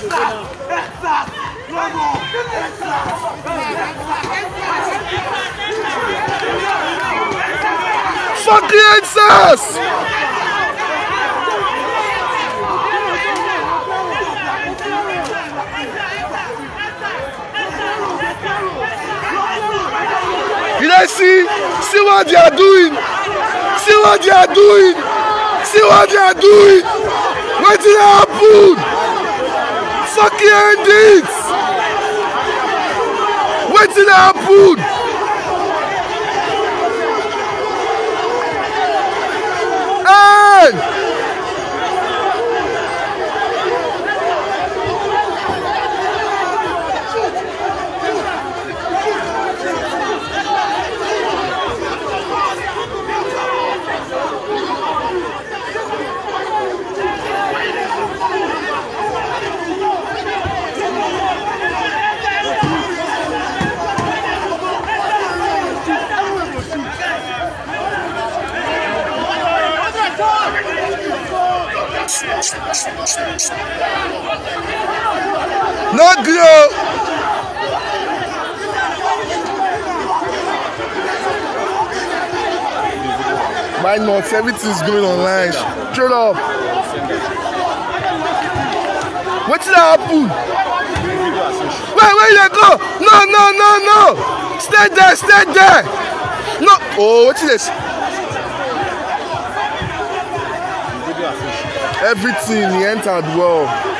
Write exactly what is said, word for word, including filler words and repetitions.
Fucking Texas! Did I see? See what they are doing? See what they are doing? See what they are doing? What did happen? Fucking end it! What did happen? End! Not good. Why not? Everything's going online. Shut up. What did happen? Wait, where you go? No, no, no, no. Stay there, stay there. No. Oh, what's this? Everything, he entered well.